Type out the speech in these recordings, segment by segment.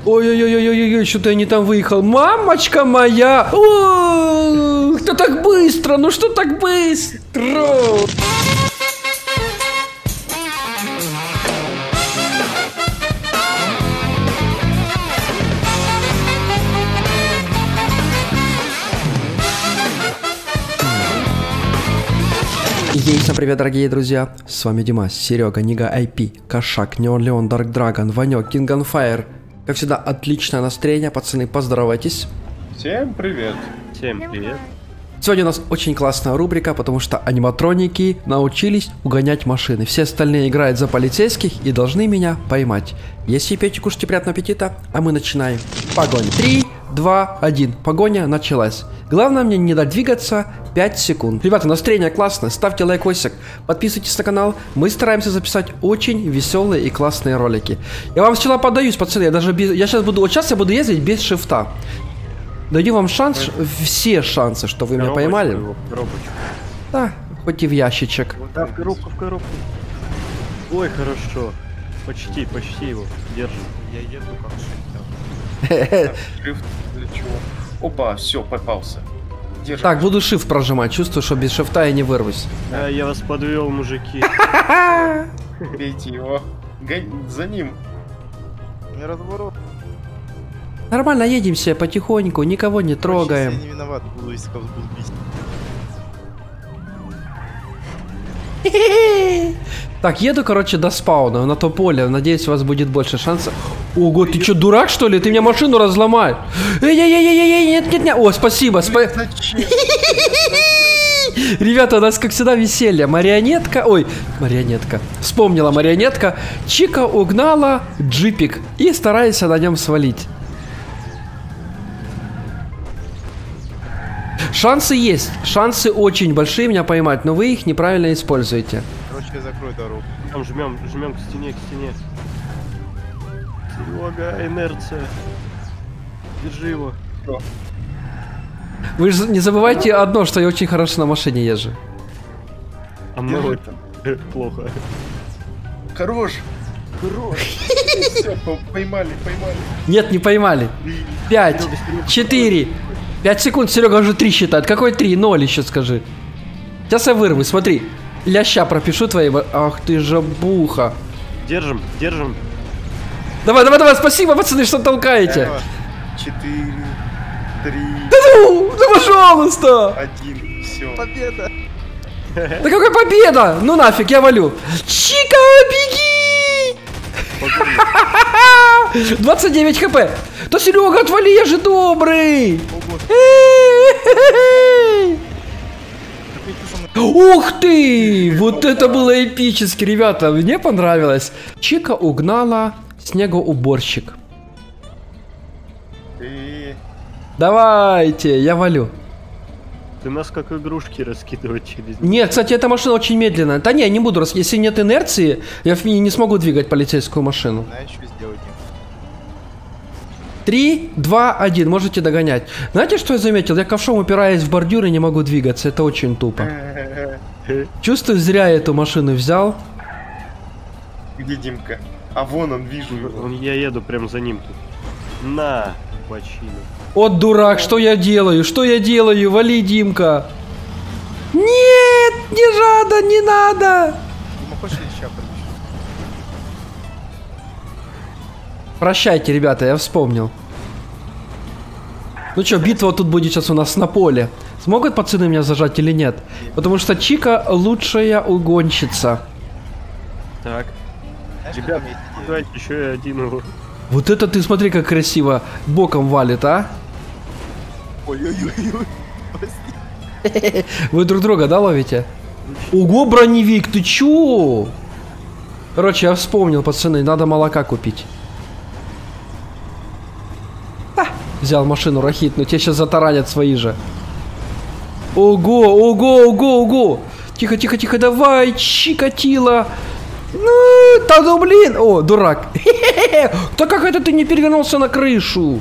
Ой-ой-ой-ой-ой, что-то я не там выехал. Мамочка моя! О, кто так быстро? Ну что так быстро? Всем привет, дорогие друзья, с вами Димас, Серега, Нига IP, Кошак, Неон Леон, Дарк Драгон, Ванек, Кинг он Файр. Как всегда, отличное настроение, пацаны, поздоровайтесь. Всем привет. Всем привет. Сегодня у нас очень классная рубрика, потому что аниматроники научились угонять машины. Все остальные играют за полицейских и должны меня поймать. Если пейте, кушайте, приятного аппетита, а мы начинаем. Погоня. 3, 2, 1. Погоня началась. Главное мне не дать двигаться 5 секунд. Ребята, настроение классное, ставьте лайкосик, подписывайтесь на канал. Мы стараемся записать очень веселые и классные ролики. Я вам сначала поддаюсь, пацаны, я сейчас буду ездить без шифта. Даю вам шанс, все шансы, что вы меня поймали. Да, хоть и в ящичек. Да, в коробку, в коробку. Ой, хорошо. Почти его. Держим. Я еду как шифт. Шифт для чего? Опа, все, попался. Держи. Так, буду shift прожимать, чувствую, что без шифта я не вырвусь. Да, я вас подвел, мужики. Бейте его. За ним. Не разворот. Нормально, едемся потихоньку, никого не трогаем. Я не виноват, буду если кого буду бить. Так, еду, короче, до спауна, на то поле. Надеюсь, у вас будет больше шансов. Ого, ты что, дурак, что ли? Ты меня машину разломаешь. Эй, нет. О, спасибо. Ребята, у нас, как всегда, веселье. Марионетка. Вспомнила марионетка. Чика угнала джипик и старается на нем свалить. Шансы есть. Шансы очень большие меня поймать, но вы их неправильно используете. Короче, я закрою дорогу. Там жмем к стене, Серега, инерция. Держи его. Вы же не забывайте одно, что я очень хорошо на машине езжу. А много плохо. Хорош. Все, поймали. Нет, не поймали. 5, 4, 5 секунд, Серега уже 3 считает. Какой 3? 0 еще скажи. Сейчас я вырву, смотри. Ляща пропишу твои. Ах ты жабуха. Держим. Давай, спасибо, пацаны, что толкаете. 4, 3. Да пожалуйста. 1, все. Победа! Да какая победа? Ну нафиг, я валю. Чика, беги! 29 хп. Да, Серега, отвали, я же добрый. Ух ты! Вот это было эпически, ребята. Мне понравилось. Чика угнала снегоуборщик. Давайте, я валю. Ты нас как игрушки раскидывать через... Нет, кстати, эта машина очень медленная. Да не буду если нет инерции, я не смогу двигать полицейскую машину. Знаешь, что сделать? 3, 2, 1, можете догонять. Знаете, что я заметил? Я ковшом упираюсь в бордюр и не могу двигаться. Это очень тупо. Чувствую, зря я эту машину взял. Где Димка? А вон он, вижу его. Я еду прям за ним тут. На, бочину. Вот дурак, что я делаю? Вали, Димка. Нет, не надо. Дима, хочешь леща пробить? Прощайте, ребята, я вспомнил. Ну что, битва тут будет сейчас у нас на поле. Смогут пацаны меня зажать или нет? Потому что Чика лучшая угонщица. Так. Знаешь, Ребят, какая есть идея? давайте еще один его. Вот это ты смотри, как красиво боком валит, а? Ой-ой-ой. Вы друг друга, да, ловите? Ого, броневик, ты чё? Короче, я вспомнил, пацаны, надо молока купить. Взял машину рахитную, тебя сейчас затаранят свои же. Ого. Тихо, давай, Чикатило. Ну, блин. О, дурак. Да как это ты не перевернулся на крышу?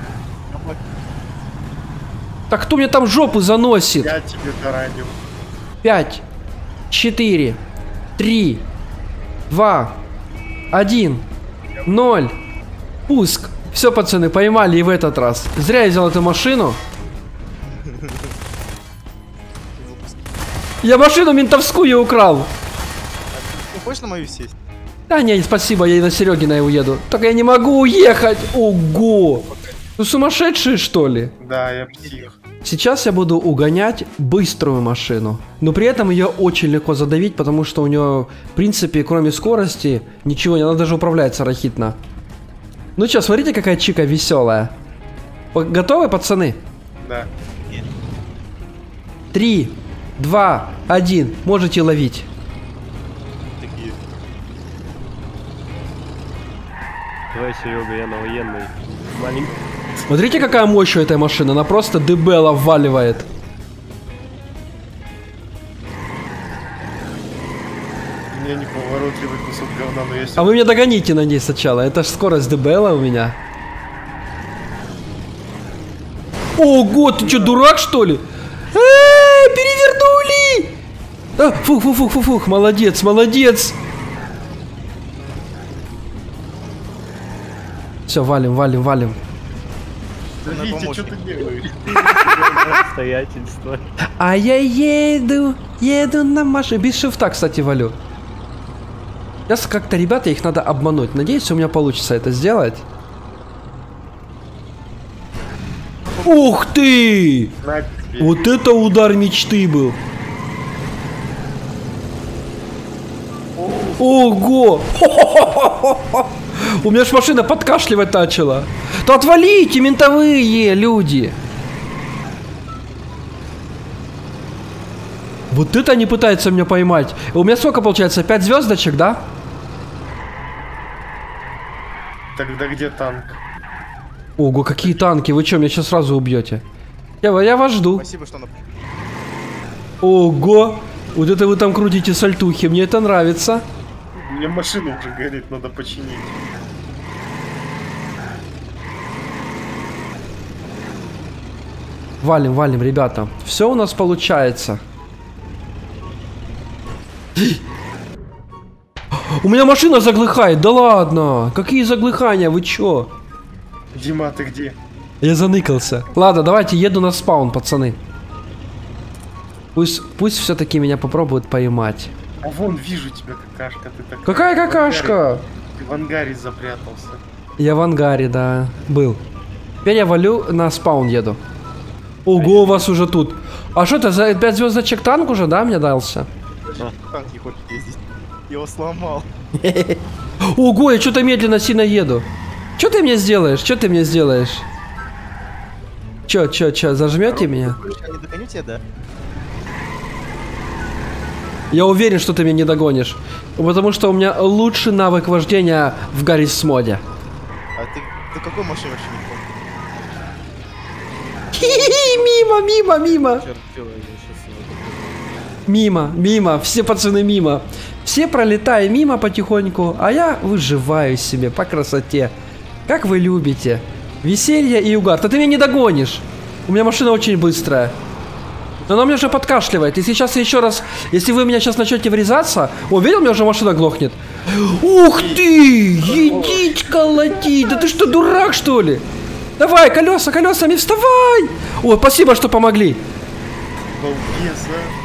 Так кто мне там жопу заносит? Я тебе тараню. 5, 4, 3, 2, 1, 0. Пуск. Все, пацаны, поймали и в этот раз. Зря я взял эту машину. Я машину ментовскую украл. Ты хочешь на мою сесть? Да не, спасибо, я и на Серегина уеду. Только я не могу уехать. Ого! Ну сумасшедшие, что ли? Да, я псих. Сейчас я буду угонять быструю машину. Но при этом ее очень легко задавить, потому что у нее, в принципе, кроме скорости, ничего не, она даже управляется рахитно. Ну что, смотрите, какая чика веселая. Готовы, пацаны? Да. 3, 2, 1. Можете ловить. Такие. Давай, Серега, я на военный. Маленький. Смотрите, какая мощь у этой машины. Она просто дебела вваливает. У меня неповоротливый кусок говна, но есть... А вы меня догоните на ней сначала. Это ж скорость дебела у меня. Ого, ты что, дурак, что ли? Перевернули! Фух, молодец, молодец. Все, валим. Витя, что ты делаешь? Обстоятельства. А я еду на машине. Без шифта, кстати, валю. Сейчас как-то, ребята, их надо обмануть. Надеюсь, у меня получится это сделать. Ух ты! На тебе. Вот это удар мечты был. Ого! У меня ж машина подкашливать начала. Да отвалите, ментовые люди! Вот это они пытаются меня поймать. У меня сколько получается? 5 звездочек, да? Тогда где танк? Ого, какие танки. Вы что, меня сейчас сразу убьете? Я вас жду. Спасибо, что Ого! Вот это вы там крутите сальтухи. Мне это нравится. У меня машина уже горит, надо починить. Валим, ребята. Все у нас получается. У меня машина заглыхает. Да ладно. Какие заглыхания? Вы чё? Дима, ты где? Я заныкался. Ладно, давайте еду на спаун, пацаны. Пусть все-таки меня попробуют поймать. А вон, вижу тебя, какашка. Ты такая. Какая какашка? Ты в ангаре запрятался. Я в ангаре, да, был. Теперь я валю, на спаун еду. Ого, у вас уже тут. А что это, за 5 звездочек танк уже, да, мне дался? танк не хочет ездить. Я его сломал. Ого, я что-то медленно сильно еду. Что ты мне сделаешь? Что ты мне сделаешь? Чё, зажмете меня? Я не догоню тебя, да? Я уверен, что ты меня не догонишь. Потому что у меня лучший навык вождения в Гаррис моде. А ты какой машине вообще не помнишь? Мимо. Мимо, все пацаны мимо. Все пролетаем мимо потихоньку, а я выживаю себе по красоте. Как вы любите. Веселье и угар. Да ты меня не догонишь. У меня машина очень быстрая. Но она меня уже подкашливает. И сейчас еще раз, если вы меня сейчас начнете врезаться... О, видел, у меня уже машина глохнет. Ух ты! Едить колотить! Да ты что, дурак, что ли? Давай, колесами вставай! О, спасибо, что помогли. Балбес,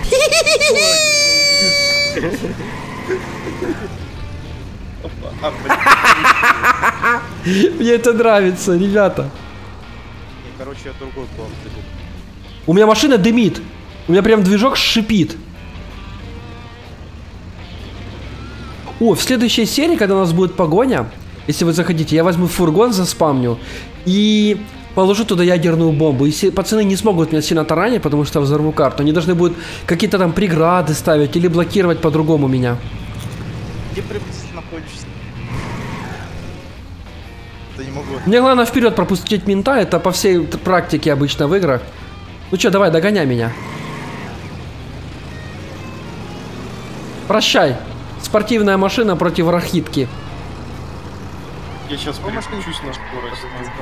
а? Мне это нравится, ребята. Короче, я другой план веду. У меня машина дымит. У меня прям движок шипит. О, в следующей серии, когда у нас будет погоня, если вы захотите, я возьму фургон, заспамню и положу туда ядерную бомбу. И пацаны не смогут меня сильно таранить, потому что взорву карту. Они должны будут какие-то там преграды ставить или блокировать по-другому меня. Где приблизительно находишься? Да не могу. Мне главное вперед пропустить мента, это по всей практике обычно в играх. Ну что, давай, догоняй меня. Прощай. Спортивная машина против рахитки. Я сейчас переключусь на скорость.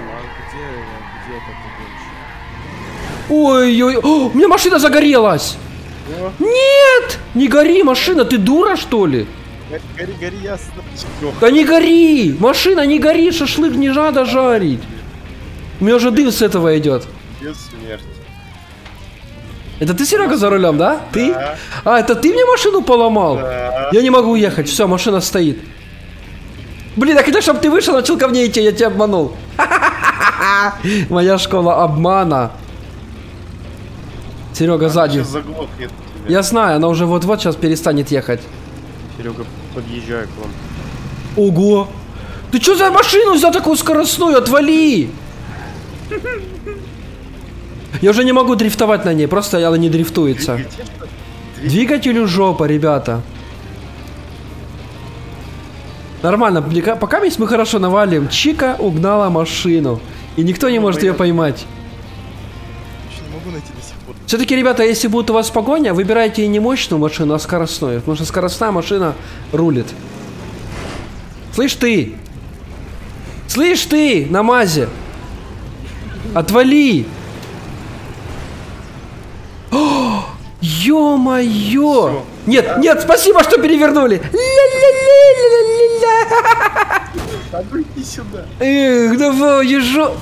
Ой-ой, у меня машина загорелась. Нет, не гори, машина, ты дура, что ли? Гори, ясно. Да не гори! Машина, не гори, шашлык не надо жарить. У меня уже дым с этого идет. Без смерти. Это ты, Серега, за рулем, да? Ты? Да. А, это ты мне машину поломал? Да. Я не могу уехать, все, машина стоит. Блин, а когда чтоб ты вышел, начал ко мне идти, я тебя обманул. Моя школа обмана. Серега сзади. Сейчас заглохнет тебя. Я знаю, она уже вот-вот сейчас перестанет ехать. Серега, подъезжай к вам. Ого! Ты что за машину взял такую скоростную? Отвали! Я уже не могу дрифтовать на ней, просто она не дрифтуется. Двигателю жопа, ребята. Нормально, пока мы хорошо навалим. Чика угнала машину. И никто не может ее поймать. Еще не могу найти до сих пор. Все-таки, ребята, если будет у вас погоня, выбирайте не мощную машину, а скоростную. Потому что скоростная машина рулит. Слышь ты! Слышь ты, на мазе! Отвали! Ё-моё! Всё. Нет, нет, спасибо, что перевернули! Ля-ля-ля-ля-ля-ля! А ну иди сюда. Эх, давай, езжо...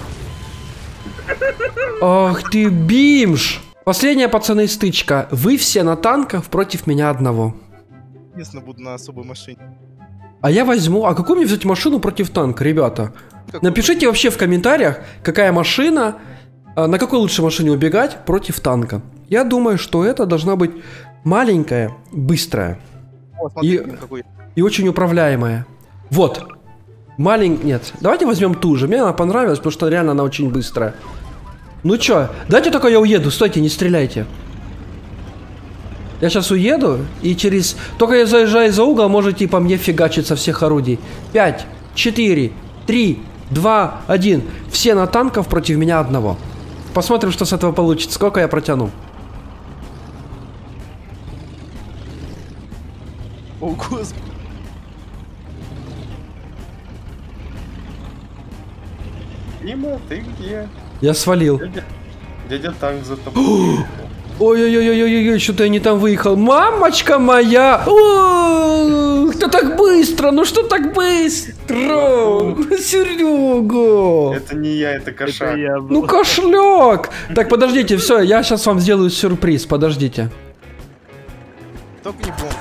Ах ты, бимж! Последняя, пацаны, стычка. Вы все на танках против меня одного. Ясно, буду на особой машине. А я возьму... А какую мне взять машину против танка, ребята? Напишите вообще в комментариях, какая машина... На какой лучше машине убегать против танка. Я думаю, что это должна быть маленькая, быстрая. О, смотри, И- какой. И очень управляемая. Вот. Нет. Давайте возьмем ту же. Мне она понравилась, потому что реально она очень быстрая. Ну чё, дайте только я уеду. Стойте, не стреляйте. Я сейчас уеду, и через... Только я заезжаю за угол, можете по мне фигачить со всех орудий. 5, 4, 3, 2, 1. Все на танков против меня одного. Посмотрим, что с этого получится. Сколько я протяну. О, господи. Дима, ты где? Я свалил. Дядя танк за тобой. Ой-ой-ой-ой-ой, что-то я не там выехал. Мамочка моя! О, кто так быстро? Ну что так быстро? Серега! Это не я, это кошак. Это я был. Ну кошелек! Так, подождите, все, я сейчас вам сделаю сюрприз, подождите. Только не бомб.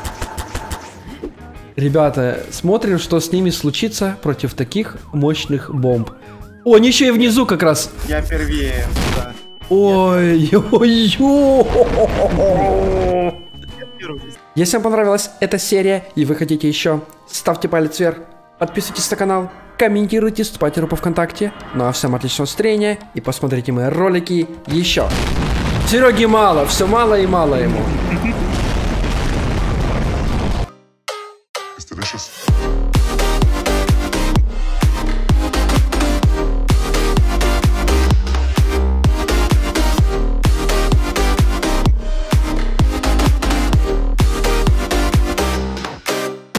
Ребята, смотрим, что с ними случится против таких мощных бомб. О, они еще и внизу как раз. Я первее. Да. Ой-ой-ой. Я первый здесь. Если вам понравилась эта серия и вы хотите еще, ставьте палец вверх, подписывайтесь на канал, комментируйте, вступайте в группу ВКонтакте. Ну а всем отличного настроения и посмотрите мои ролики еще. Сереги мало, все мало и мало ему.